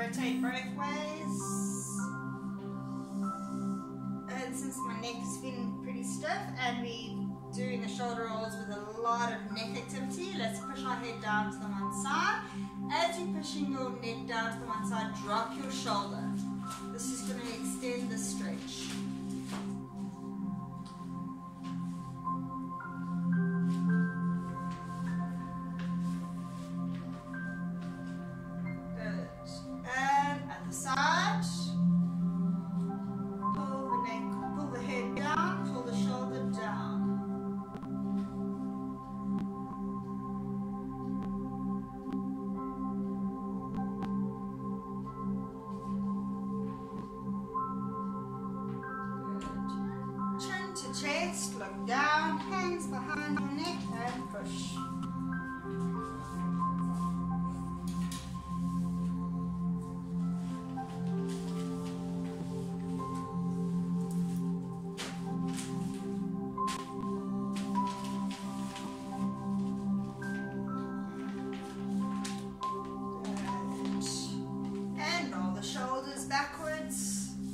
rotate both ways. And since my neck is feeling pretty stiff and we're doing the shoulder rolls with a lot of neck activity, let's push our head down to the one side. As you're pushing your neck down to the one side, drop your shoulder. This is going to extend the stretch. Chest, look down, hands behind your neck and push. Good. And roll the shoulders backwards.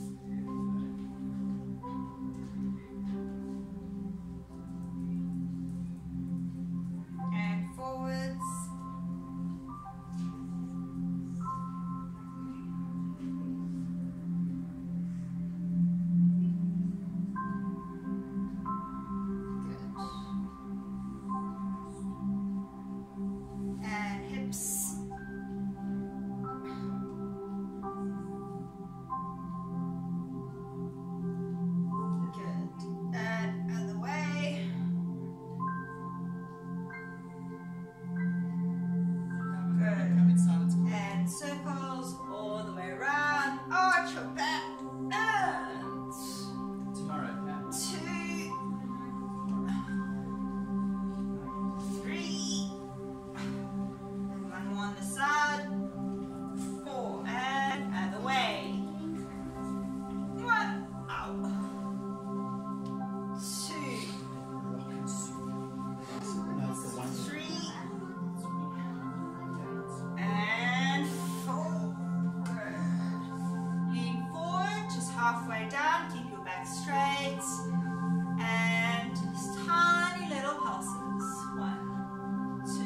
Halfway down, keep your back straight, and just tiny little pulses. 1, 2,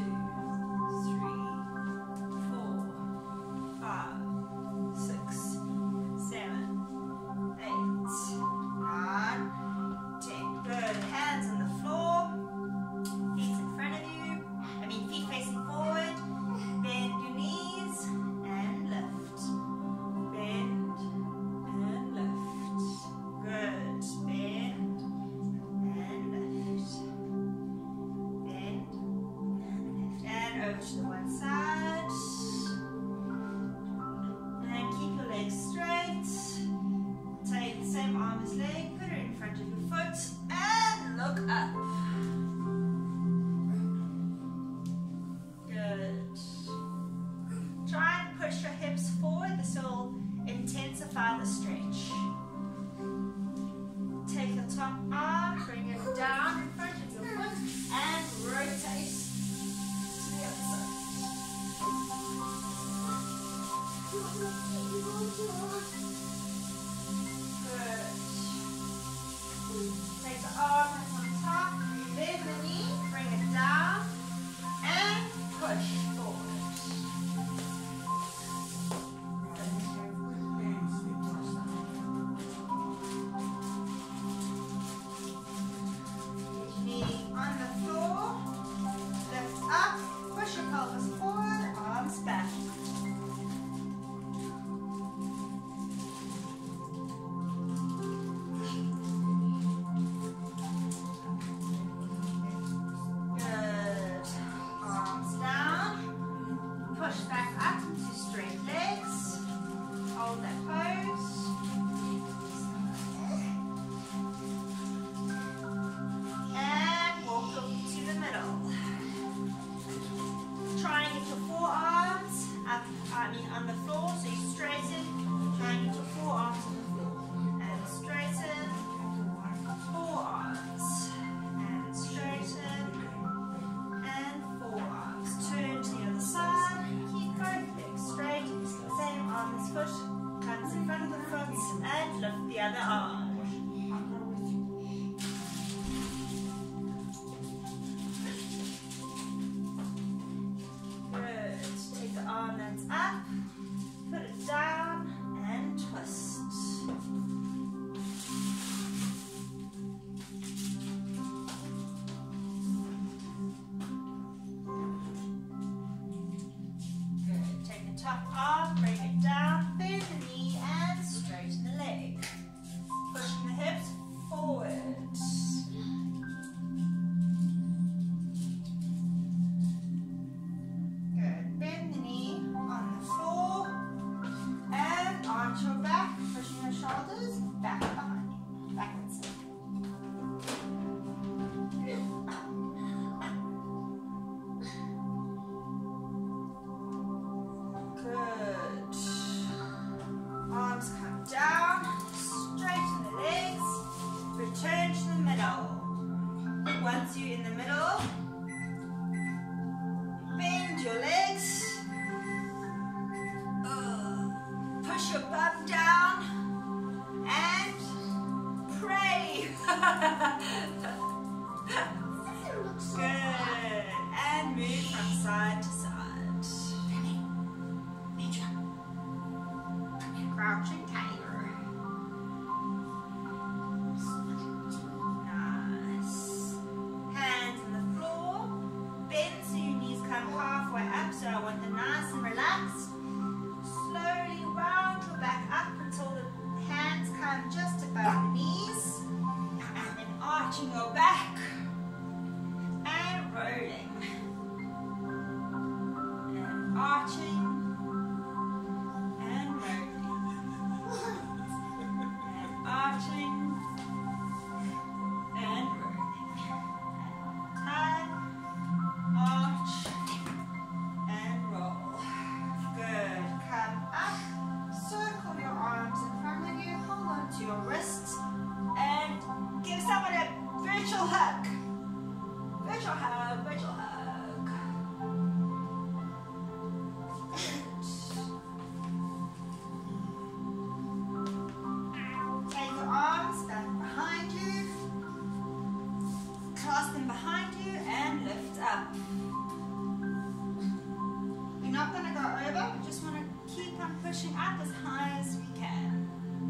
3, 4, 5, 6, 7, 8, 9, 10. Good. Hands on the floor, feet in front of you. Feet facing forward. Bend your knees and lift. Bend. Good. Bend and lift. Bend and lift. And over to the one side. And keep your legs straight. Take the same arm as leg, put it in front of your foot, and look up. Good. Try and push your hips forward. This will intensify the stretch. Take your top arm, bring it down in front of your foot, and rotate to the other side. Good. Take the arm that's on top, bend the knee, bring it down, and push forward. On the floor, lift up, push your pelvis forward, arms back. other arm. Good. Take the arm that's up, put it down, and twist. Good. Take the top arm, bring it down, bend the knee, and straighten the leg. Pushing the hips forward. Good. Bend the knee on the floor and arch your back, pushing your shoulders back behind you. Backwards. Good. Arms come down, straighten the legs, return to the middle. Once you're in the middle, bend your legs, push your bum down, and pray. Good. And move from side to side. Crouching tiger. Nice. Hands on the floor. Bend so your knees come halfway up. So I want them nice and relaxed. Slowly round your back up until the hands come just above the knees. And then arching your back. And rolling. And arching. Arching and rolling. Tie, arch, and roll. Good. Come up, circle your arms in front of you, hold on to your wrists, and give someone a virtual hug. Virtual hug, virtual hug. We're not going to go over, we just want to keep on pushing up as high as we can.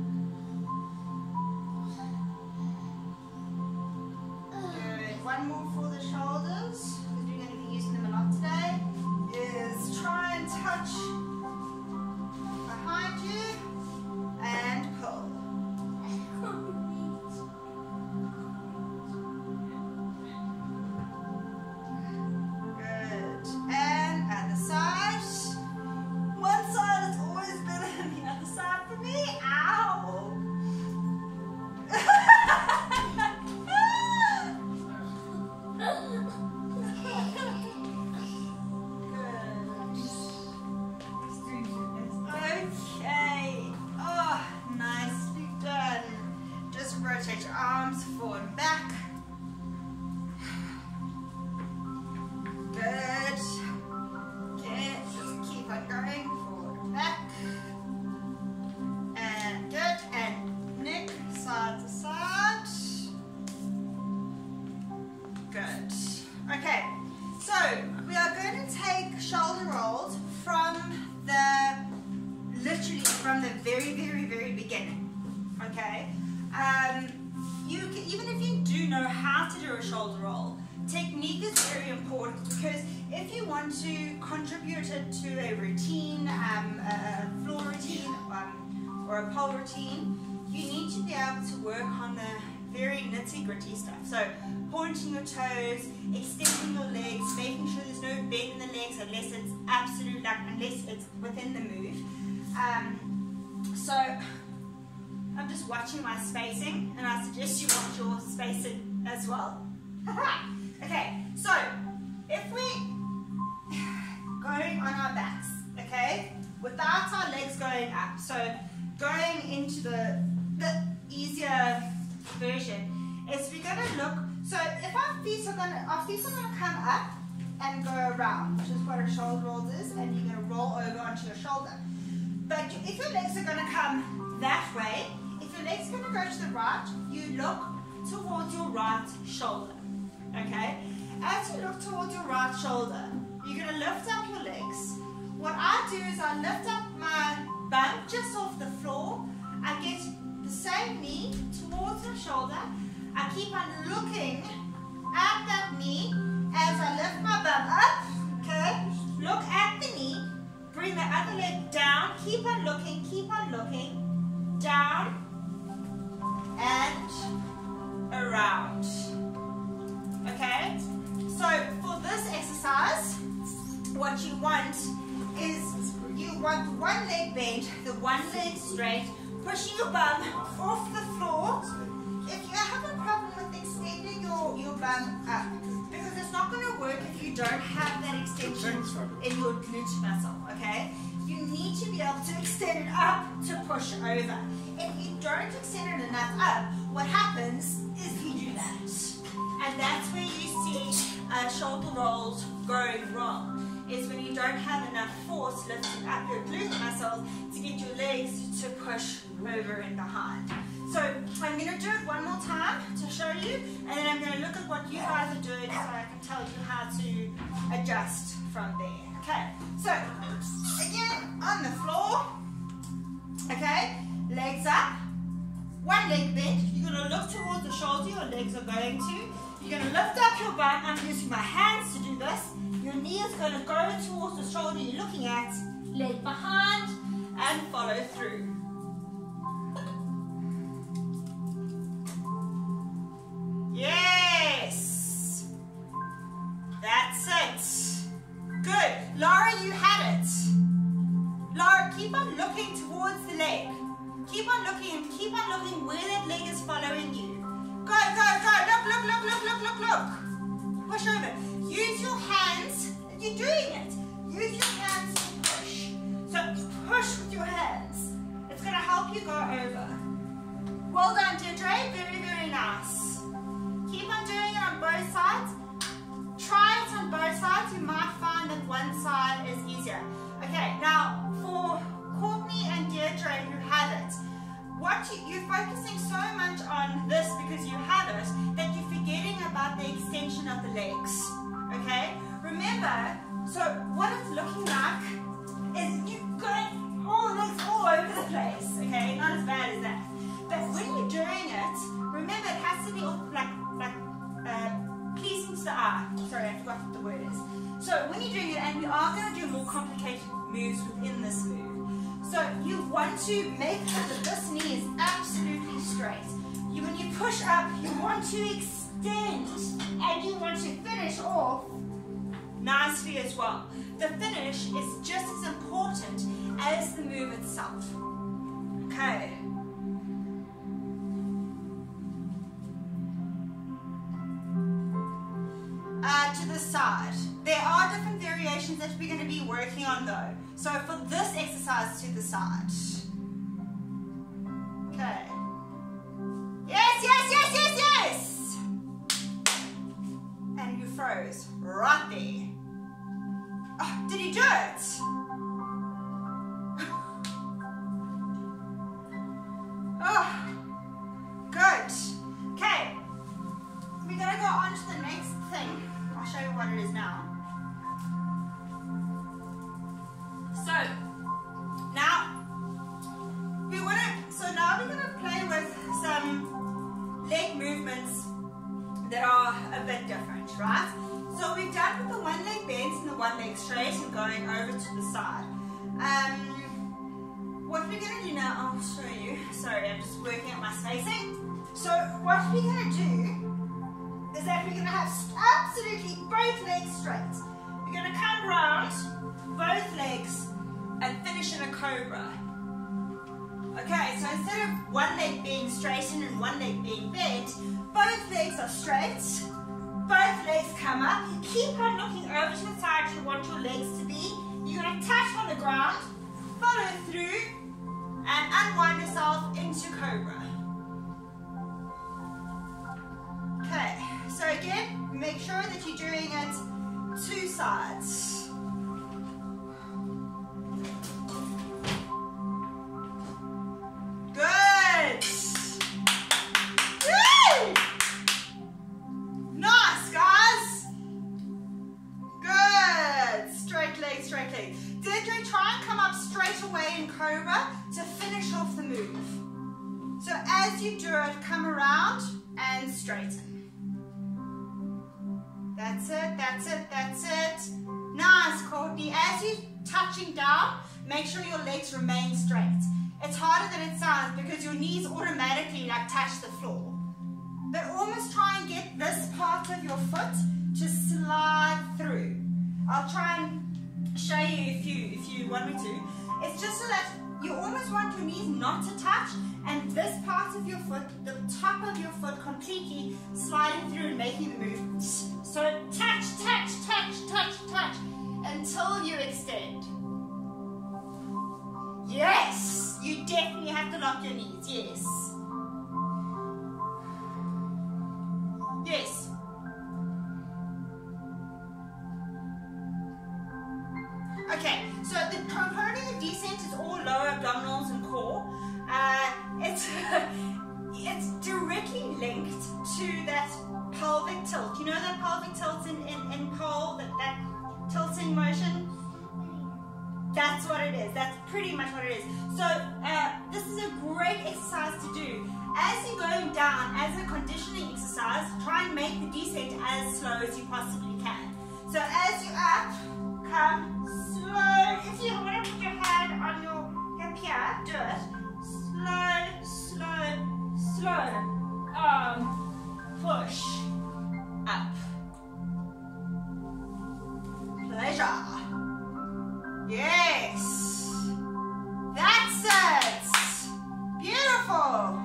Good. One more for the shoulders, because we're going to be using them a lot today, is try and touch behind you and pull. Rotate your arms forward and back. Good. Okay, just keep on going forward and back. And good. And neck side to side. Good. Okay, so we are going to take shoulder rolls literally from the very, very, very beginning. Okay. You can, even if you do know how to do a shoulder roll, technique is very important, because if you want to contribute it to a routine, a floor routine, or a pole routine, you need to be able to work on the very nitty-gritty stuff. So pointing your toes, extending your legs, making sure there's no bend in the legs unless it's unless it's within the move. So I'm just watching my spacing, and I suggest you watch your spacing as well. Okay, so if we going on our backs, okay, without our legs going up, so going into the easier version is we're going to look, so if our feet are going to come up and go around, which is what a shoulder roll is, and you're going to roll over onto your shoulder. But if your legs are going to come that way, if your leg's going to go to the right. You look towards your right shoulder. Okay? As you look towards your right shoulder, you're going to lift up your legs. What I do is I lift up my bum just off the floor. I get the same knee towards my shoulder. I keep on looking at that knee as I lift my bum up. Okay? Look at the knee. Bring the other leg down. Keep on looking. Keep on looking. Down and around. Okay? So for this exercise, what you want is you want one leg bent, the one leg straight, pushing your bum off the floor. If you have a problem with extending your bum up, because it's not going to work if you don't have that extension in your glute muscle, okay? You need to be able to extend it up to push over. If you don't extend it enough up, what happens is you do that. And that's where you see shoulder rolls going wrong, is when you don't have enough force lifting up your glute muscles to get your legs to push over and behind. So I'm going to do it one more time to show you, and then I'm going to look at what you guys are doing so I can tell you how to adjust from there. Okay, so again on the floor, okay, legs up, one leg bent. You're going to look towards the shoulder your legs are going to. You're going to lift up your bum. I'm using my hands to do this. Your knee is going to go towards the shoulder you're looking at, leg behind, and follow through. Yes! That's it. Good. Laura, you had it. Laura, keep on looking towards the leg. Keep on looking and keep on looking where that leg is following you. Go, go, go. Look, look, look, look, look, look, look. Push over. Use your hands. You're doing it. Use your hands to push. So push with your hands. It's going to help you go over. Well done, Deirdre. Very, very nice. Keep on doing it on both sides. Try it on both sides. You might find that one side is easier. Okay, now for Courtney and Deirdre who have it, you're focusing so much on this because you have it that you're forgetting about the extension of the legs. Okay? Remember, so what it's looking like is you've got all the legs all over the place. Okay? Not as bad as that. But when you're doing it, remember it has to be pleasing to the eye. Sorry, I forgot what the word is. So when you're doing it, and we are going to do more complicated moves within this move. So you want to make sure that this knee is absolutely straight. When you push up, you want to extend and you want to finish off nicely as well. The finish is just as important as the move itself. Okay. To the side. There are different variations that we're going to be working on though. So for this exercise, to the side. Okay. Yes, yes, yes, yes, yes! And you froze right there. Oh, did you do it? Oh, good. Okay. We're going to go on to the next thing. I'll show you what it is now. So now we're going to play with some leg movements that are a bit different, right? So we've done with the one leg bent and the one leg straight and going over to the side. What we're going to do now, I'll show you. Sorry, I'm just working at my spacing. So what we're going to do is that we're going to have absolutely both legs straight. We're going to come round both legs and finish in a cobra. Okay, so instead of one leg being straightened and one leg being bent, both legs are straight, both legs come up. You keep on looking over to the side you want your legs to be. You're going to touch on the ground, follow through, and unwind yourself into cobra. Okay, so again, make sure that you're doing it two sides. Good. to finish off the move. So as you do it, come around and straighten. That's it, that's it, that's it. Nice, Courtney. As you're touching down, make sure your legs remain straight. It's harder than it sounds because your knees automatically like touch the floor. But almost try and get this part of your foot to slide through. I'll try and show you if you want me to. It's just so that you almost want your knees not to touch and this part of your foot, the top of your foot completely sliding through and making the move. So touch, touch, touch, touch, touch until you extend. Yes, you definitely have to lock your knees, yes. Yes. Okay, so the component of descent is all lower abdominals and core. It's directly linked to that pelvic tilt. You know that pelvic tilt in pole, that tilting motion? That's what it is. That's pretty much what it is. So this is a great exercise to do. As you're going down, as a conditioning exercise, try and make the descent as slow as you possibly can. So as you're up, come slow. If you want to put your hand on your hip here, do it. Slow, slow, slow. Push up. Pleasure. Yes. That's it. Beautiful.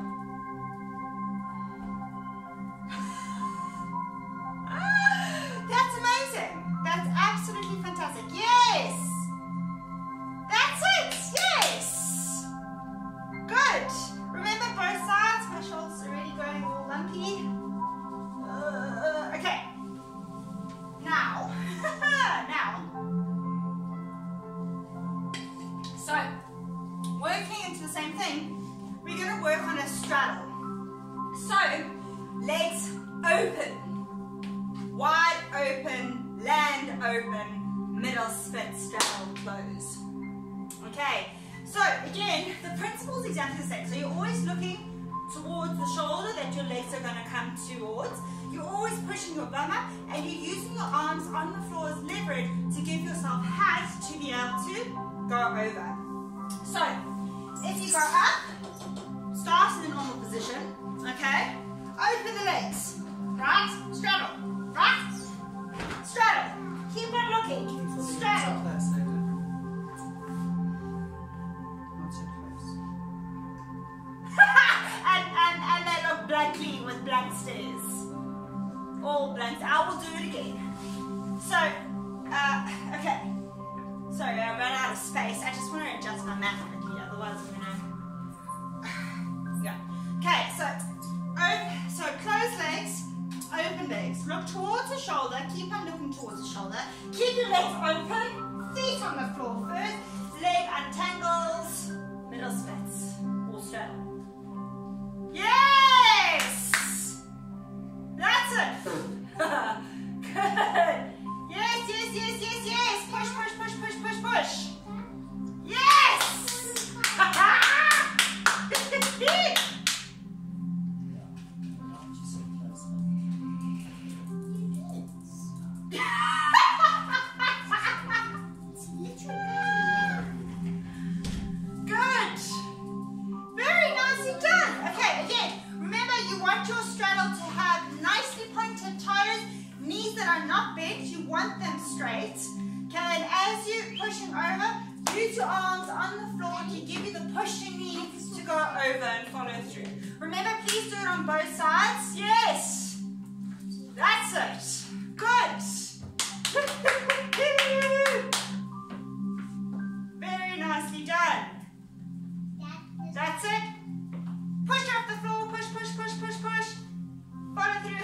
That's amazing. That's absolutely fantastic. Yes. That's it. Yes. Good. Remember both sides. My shoulders are already going all lumpy. Okay. Now. So, working into the same thing, we're going to work on a straddle. So, legs open, wide open, land open, middle split, straddle, close. Okay, so again, the principle is exactly the same. So you're always looking towards the shoulder that your legs are going to come towards. You're always pushing your bum up and you're using your arms on the floor as leverage to give yourself height to be able to go over. So, if you go up, start in the normal position, okay? Open the legs, right? Straddle, right? Straddle. Keep on looking. Straddle. Not so close. and they look blankly with blank stares. All blank. I will do it again. So, okay. Sorry, I ran out of space. I just want to adjust my mat quickly, otherwise I'm gonna. Yeah. Okay, so close legs, open legs. Look towards the shoulder. Keep on looking towards the shoulder. Keep your legs open. Feet on the floor first. Leg untangles. Middle splits or straddle. Yes. That's it. Good. Yes, yes, yes, yes, yes. Push, push, push, push, push, push. Yes! Good. Very nicely done. Okay, again, remember you want your straddle to have nicely pointed toes, knees that are not bent, you want them straight. Okay, and as you're pushing over, use your arms on the floor to give you the push you need to go over and follow through. Remember, please do it on both sides. Yes. That's it. Good. Very nicely done. That's it. Push off the floor. Push, push, push, push, push. Follow through.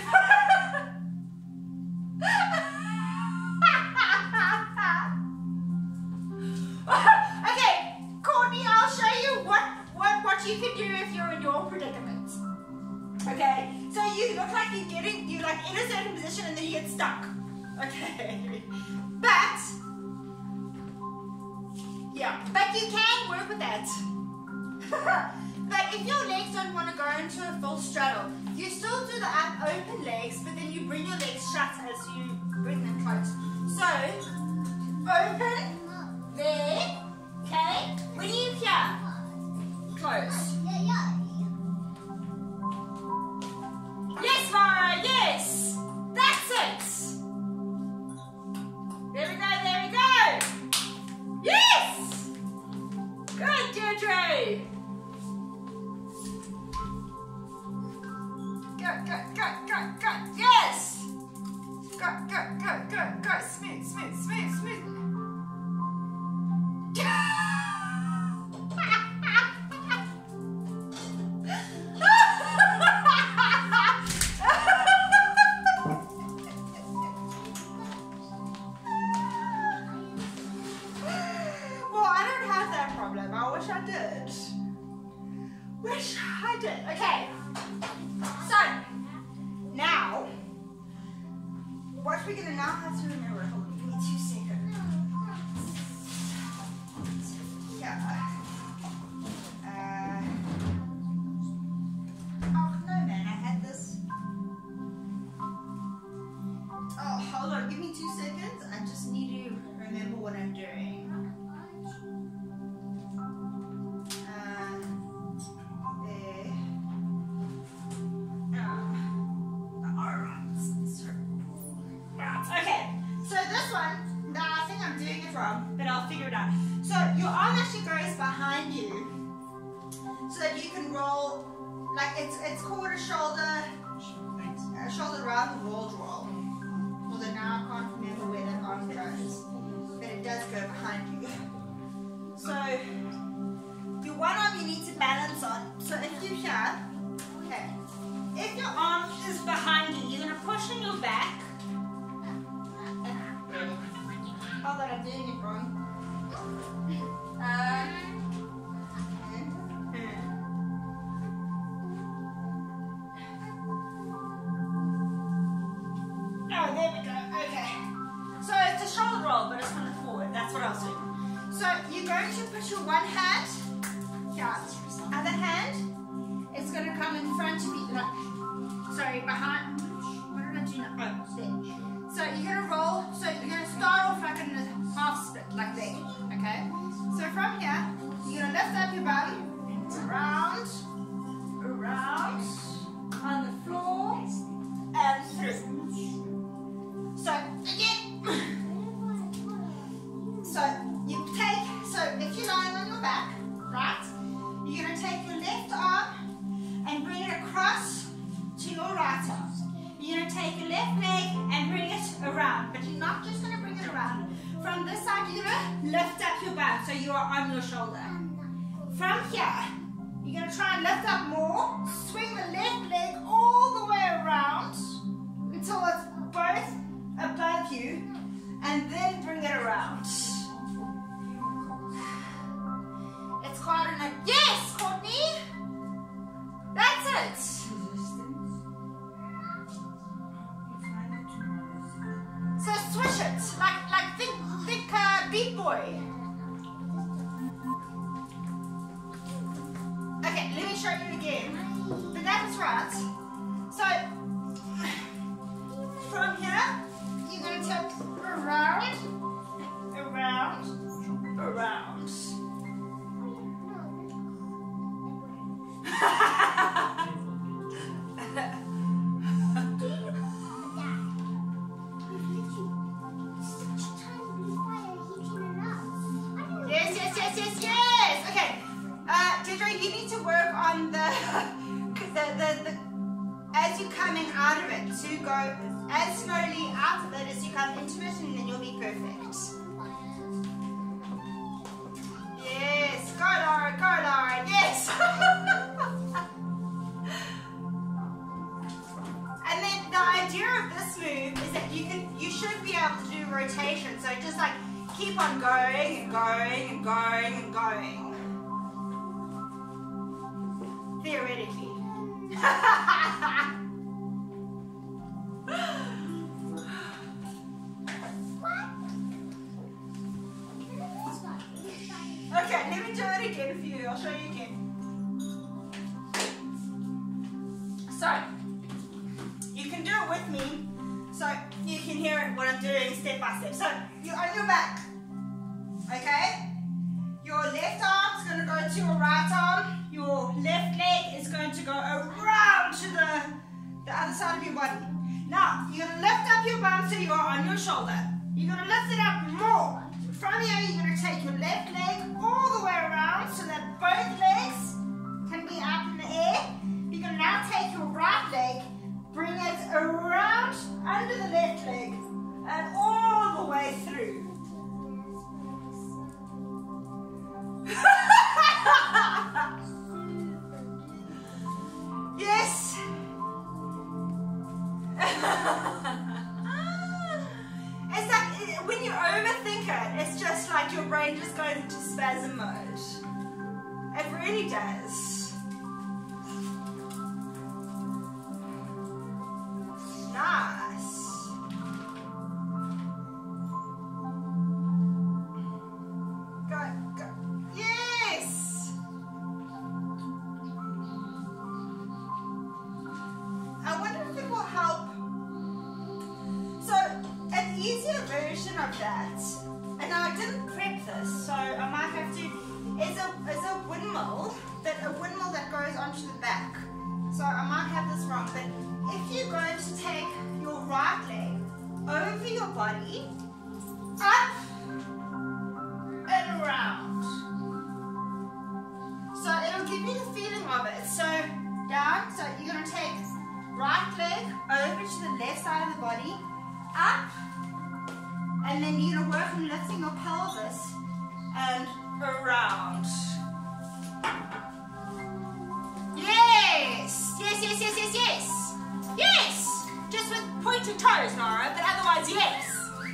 Okay, Courtney, I'll show you what you can do if you're in your predicament. Okay, so you look like you're like in a certain position and then you get stuck. Okay, but yeah, but you can work with that. But if your legs don't want to go into a full straddle, you still do the up open legs, but then you bring your legs shut as you bring them close. So, open, there, okay? When you here, close. Yes, Mara, yes! That's it! There we go, there we go! Yes! Good, Deirdre! Good, good, good, good, good, yes! Good, good, good, good, good, smooth, smooth, smooth, smooth. Okay, so now what we're going to now have to remember, hold on, give me 2 seconds. Yeah. Oh no man, I had this. Oh, hold on, give me 2 seconds. I just need to remember what I'm doing. But I'll figure it out. So your arm actually goes behind you so that you can roll, like it's called a shoulder round the world roll. Although now I can't remember where that arm goes, but it does go behind you. So your one arm you need to balance on. So if you're here, okay, if your arm is behind you, you're going to push on your back. Oh, that I'm doing it wrong. Oh, there we go. Okay. So it's a shoulder roll, but it's kind of forward. That's what I was doing. So you're going to put your one hand here. Other hand, it's going to come in front of you. Sorry, behind. What did I do now? Oh, there. So you're going to roll, so you're going to start off like in a half split, like there, okay? So from here, you're going to lift up your bum, around, around, on the floor, and through. So again, so you take, so if you're lying on your back, right, you're going to take your left arm and bring it across to your right arm. You're going to take your left leg and bring it around, but you're not just going to bring it around. From this side, you're going to lift up your bum so you are on your shoulder. From here, you're going to try and lift up more, swing the left leg all the way around until it's both above you, and then bring it around. It's quite an... Yes, Courtney! That's it! So switch it, like think Beat Boy. Okay, let me show you again. But that was right. So from here, you're going to tip around, around, around. As you're coming out of it, to go as slowly out of it as you come into it, and then you'll be perfect. Yes, go Laura, yes. And then the idea of this move is that you should be able to do rotation, so just like keep on going and going and going and going. Theoretically. Okay, let me do it again for you. I'll show you again. step by step. So you're on your back, okay? Your left arm is going to go to your right arm. Your left leg is going to go around to the other side of your body. Now, you're going to lift up your bum so you are on your shoulder. You're going to lift it up more. From here, you're going to take your left leg all the way around so that both legs can be up in the air. You're going to now take your right leg, bring it around under the left leg and all the way through. Yes. It's like when you overthink it, it's just like your brain just goes into spasm mode. It really does. Nice. Go, go. Yes. I wonder if it will help. So, an easier version of that, and I didn't prep this, so I might have to, is a windmill that goes onto the back. So I might have this wrong, but if you're going to take your right leg over your body, up and around. So it'll give you the feeling of it. So down, so you're going to take right leg over to the left side of the body, up, and then you're going to work on lifting your pelvis and around. Yes, yes, yes, yes, yes, yes. Yes, just with pointed toes, Nara, but otherwise yes.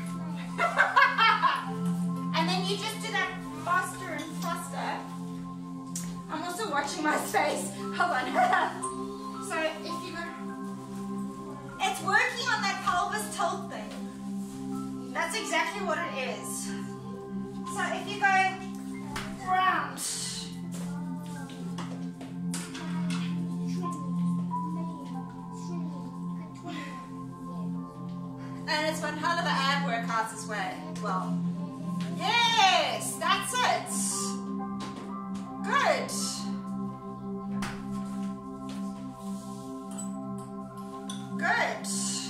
And then you just do that faster and faster. I'm also watching my space. Hold on. So if you go, it's working on that pelvis tilt thing. That's exactly what it is. So if you go round. And it's one hell of an ab workout as well. Yes, that's it. Good. Good.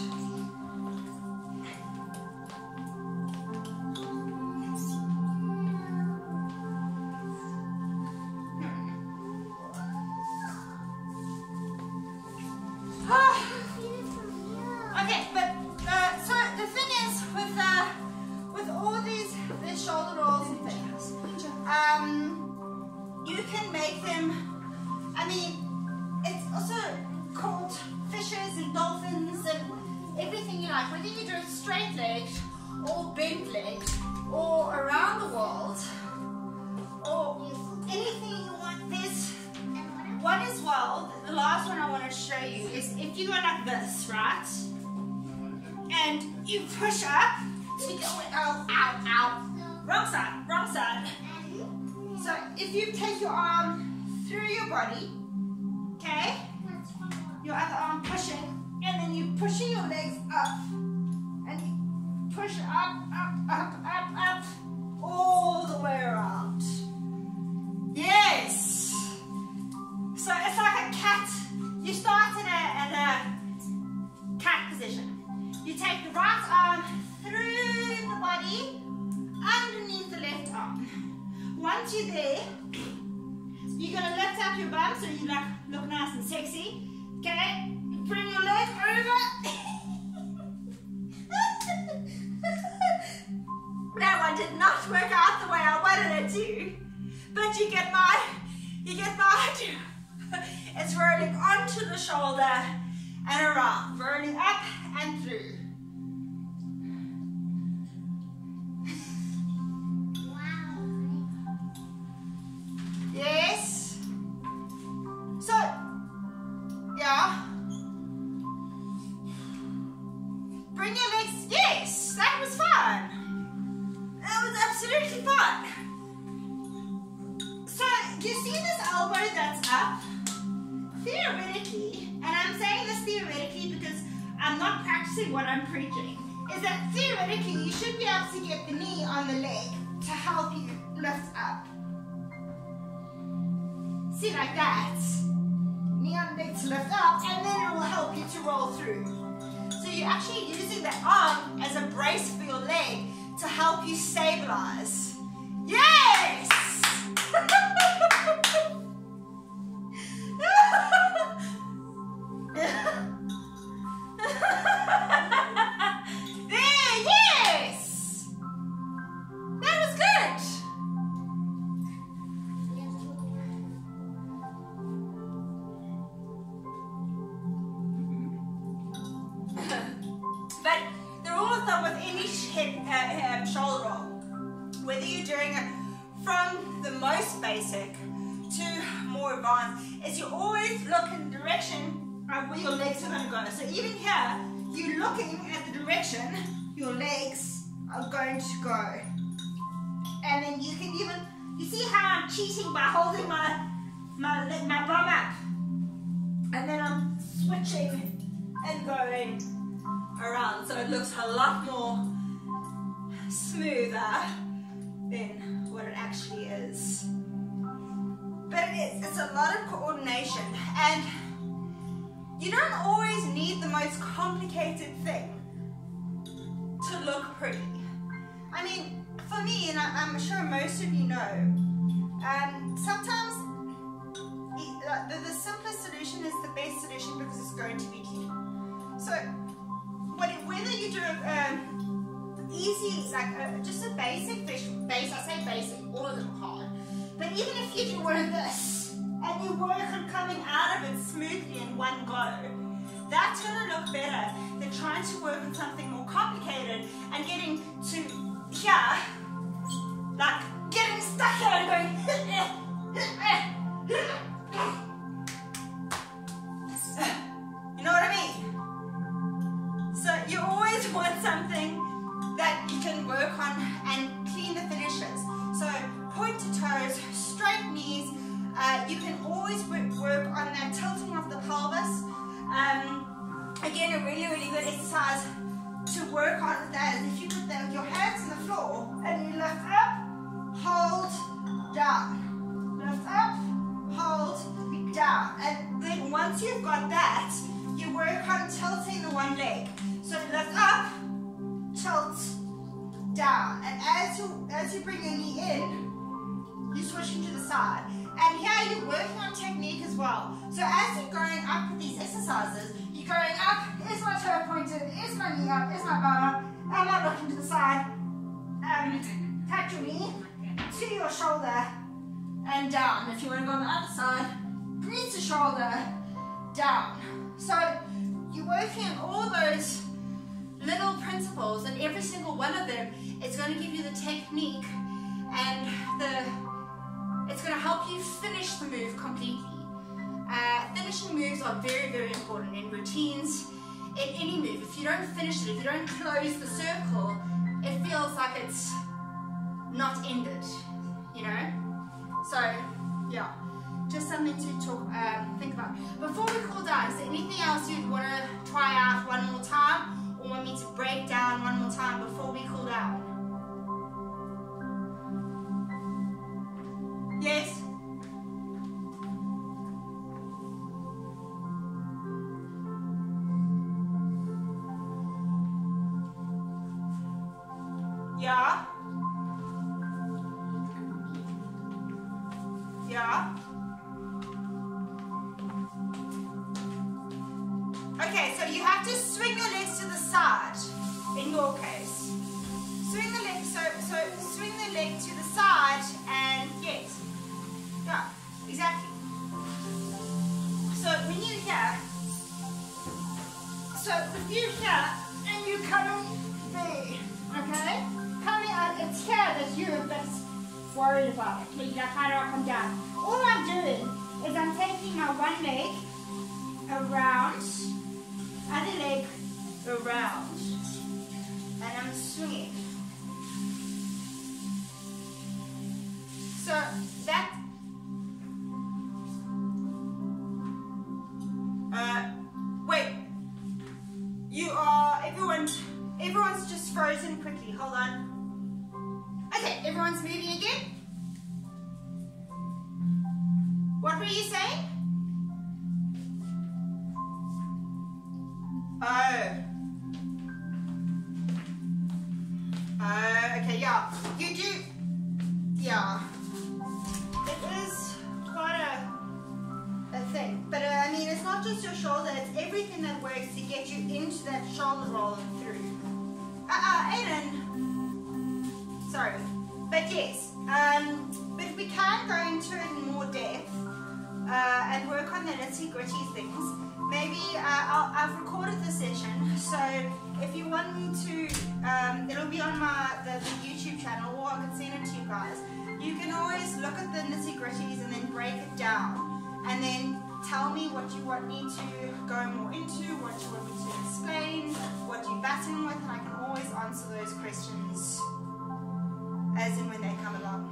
Okay, but so the thing is with all these shoulder rolls and things, you can make them. I mean, it's also called fishes and dolphins and everything you like. Whether you do it straight legged or bent legged or around the world or anything you want. There's one as well. The last one I want to show you is if you go like this, right? And you push up, so you go, ow, ow, ow. Wrong side, wrong side. So if you take your arm through your body, okay? Your other arm pushing, and then you pushing your legs up. And you push up, up, up, up, up, all the way around. Yes! So it's like a cat. You start in a cat position. You take the right arm through the body, underneath the left arm. Once you're there, you're going to lift up your bum so you look nice and sexy. Okay? Bring your leg over. That one did not work out the way I wanted it to. But you get my idea. It's rolling onto the shoulder and around, rolling up and through. Wow. Yes. So, yeah. Bring your legs. Yes, that was fun. That was absolutely fun. So, you see this elbow that's up? Theoretically, and I'm saying this theoretically because I'm not practicing what I'm preaching. is that theoretically you should be able to get the knee on the leg to help you lift up. See, like that. Knee on the leg to lift up, and then it will help you to roll through. So you're actually using the arm as a brace for your leg to help you stabilize. Yes! There, yes! That was good. But the rule of thumb with any shoulder roll, whether you're doing it from the most basic to more advanced, is you always look in the direction of where your legs are going to go. So even here, you're looking at the direction your legs are going to go. And then you can even, you see how I'm cheating by holding my bum up. And then I'm switching and going around. So it looks a lot more smoother than what it actually is. But it's a lot of coordination, and you don't always need the most complicated thing to look pretty. I mean, for me, and I'm sure most of you know, sometimes the simplest solution is the best solution because it's going to be clean. So whether you do easy, like just a basic base, I say basic, all of them are hard. But even if you do one of this, and you work on coming out of it smoothly in one go, that's going to look better than trying to work on something more complicated and getting to here, like getting stuck here and going, you know what I mean? So you always want something that you can work on and clean the finishes. So pointed toes, straight knees. You can always work on that tilting of the pelvis. Again, a really, really good exercise to work on that is if you put your hands on the floor and you lift up, hold, down. Lift up, hold, down. And then once you've got that, you work on tilting the one leg. So lift up, tilt, down. And as you bring your knee in, you're switching to the side. And here you're working on technique as well. So as you're going up with these exercises, you're going up, is my toe pointed, is my knee up, is my bum up, am I looking to the side? Touch your knee to your shoulder and down. If you want to go on the other side, knee to shoulder, down. So you're working on all those little principles, and every single one of them is going to give you the technique and it's going to help you finish the move completely. Finishing moves are very, very important in routines, in any move. If you don't finish it, if you don't close the circle, it feels like it's not ended, you know? So, yeah, just something to think about. Before we cool down, is there anything else you'd want to try out one more time, or want me to break down one more time before we cool down? Yes? Yeah? Yeah? Okay, so you have to swing your legs to the side, in your case. Swing the leg, so swing the leg to the side, and yes. Yeah, exactly. So when you're here, so if you're here and you're coming there, okay? Coming out, it's here that you're a bit worried about. Okay, like how do I come down? All I'm doing is I'm taking my one leg around, other leg around, and I'm swinging. So that wait, you are everyone's everyone's just frozen quickly. Hold on. Okay, everyone's moving again. What were you saying? Okay, yeah. You do, yeah. It is quite a thing. But I mean, it's not just your shoulder, it's everything that works to get you into that shoulder roll and through. Aiden. Sorry. But yes, but we can go into it in more depth and work on the nitty-gritty things. Maybe I've recorded the session, so if you want me to, it'll be on the YouTube channel, or I can send it to you guys. You can always look at the nitty-gritties and then break it down, and then tell me what you want me to go more into, what you want me to explain, what you're battling with, and I can always answer those questions as in when they come along.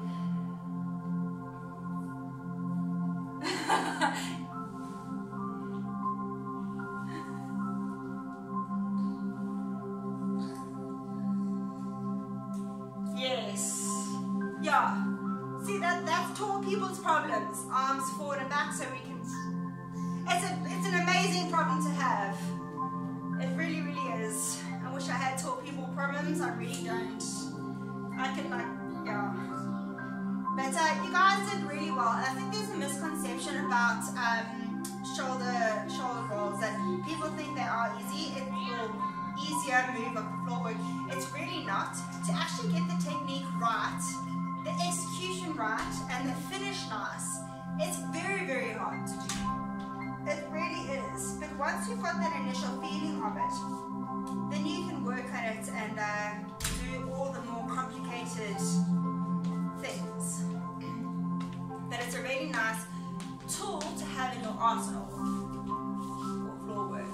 Yes. Yeah. See, that's tall people's problems. Arms forward and back so we can... It's an amazing problem to have. It really, really is. I wish I had tall people problems. I really don't. I can yeah. But you guys did really well. I think there's a misconception about shoulder rolls, that people think they are easy. It will easier move of the floor work. It's really not. To actually get the technique right, the execution right, and the finish nice, it's very, very hard to do. It really is. But once you've got that initial feeling of it, then you can work at it and do all the more complicated things. But it's a really nice tool to have in your arsenal for floor work.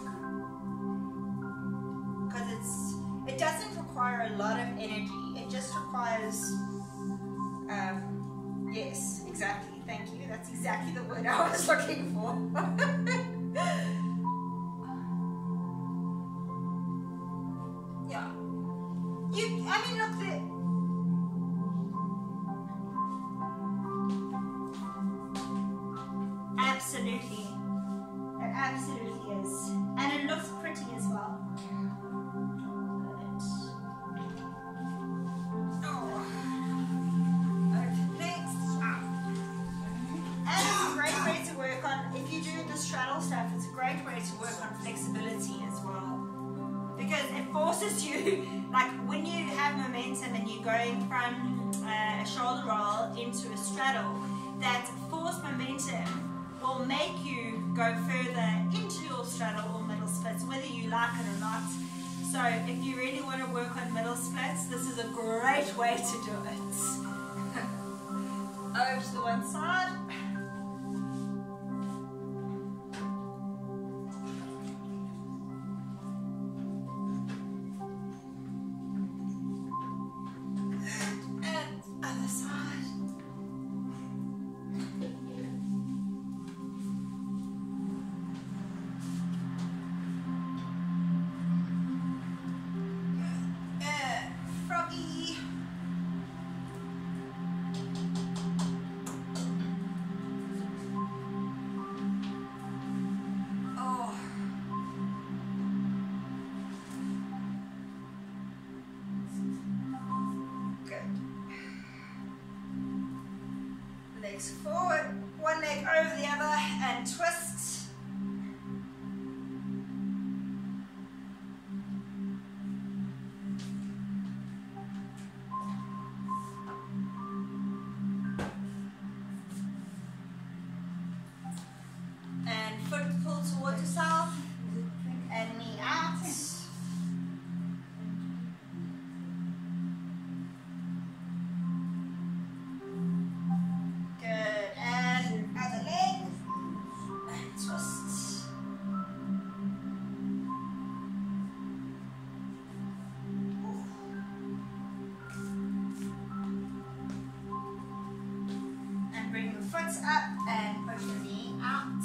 Because it doesn't require a lot of energy. It just requires, yes, exactly. Thank you. That's exactly the word I was looking for. Yeah. I mean, look, absolutely. It absolutely is. And it looks pretty as well. Straddle stuff, it's a great way to work on flexibility as well, because it forces you, like when you have momentum and you're going from a shoulder roll into a straddle, that forced momentum will make you go further into your straddle or middle splits, whether you like it or not. So if you really want to work on middle splits, this is a great way to do it. Over to the one side. Legs forward, one leg over the other, and twist. And foot pull towards yourself, and knee out. Up and push your knee out.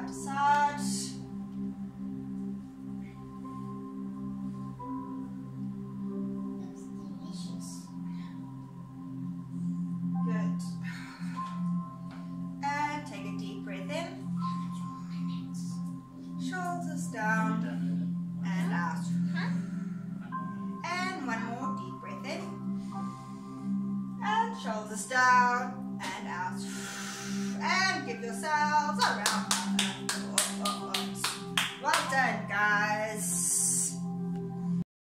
to side. Looks delicious. Good. And take a deep breath in. Shoulders down and out. And one more deep breath in. And shoulders down and out. And give yourselves a round